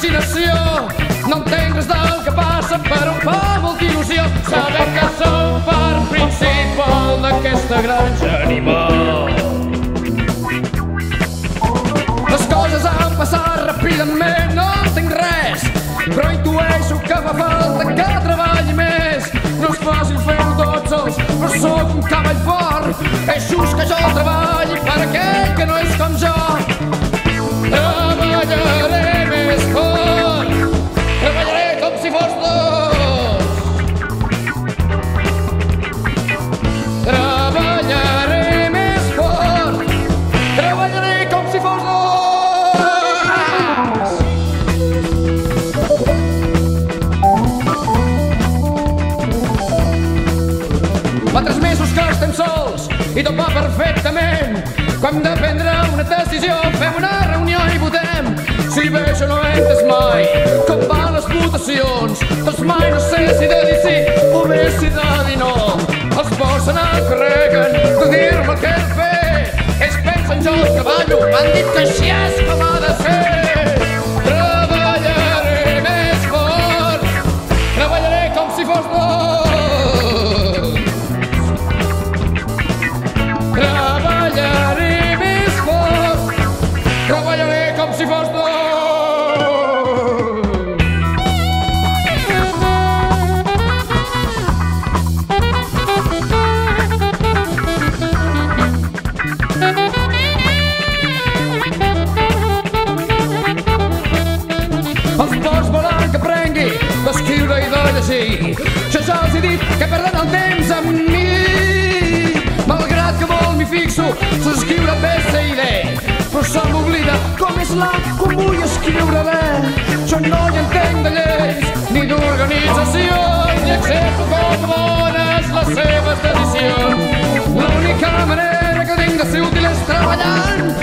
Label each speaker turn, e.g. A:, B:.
A: imaginació. No entenc res del que passa, però em fa molta il·lusió saber que som part principal d'aquesta granja animal. Les coses han passat ràpidament, no entenc res, però intueixo que fa falta que treballi més. No és fàcil fer-ho tots sols, però sóc un cavall fort. És just que jo treballi per aquell que no és com jo. Treballaré més fort, treballaré com si fos dos. Treballaré més fort, treballaré com si fos dos. Fa 3 mesos que estem sols i tot va perfectament. Quan hem de prendre una decisió fem una reunió i votem. Si bé jo no he entès mai com van les votacions, doncs mai no sé si de dir sí o bé si de dir no. Els posen al carreguen de dir-me el que he de fer. Ells pensen jo que ballo, m'han dit que així és com ha de ser. Treballaré més fort, treballaré com si fos dos. Treballaré més fort, treballaré com si fos dos. Els porcs volen que aprengui d'escriure i de llegir. Jo ja els he dit que perden el temps amb mi. Malgrat que molt m'hi fixo, s'escriure B, C i D, però se m'oblida com és l'A quan vull escriure B. Jo no hi entenc de lleis ni d'organitzacions i accepto com bones les seves decisions. L'única manera que tinc de ser útil és treballant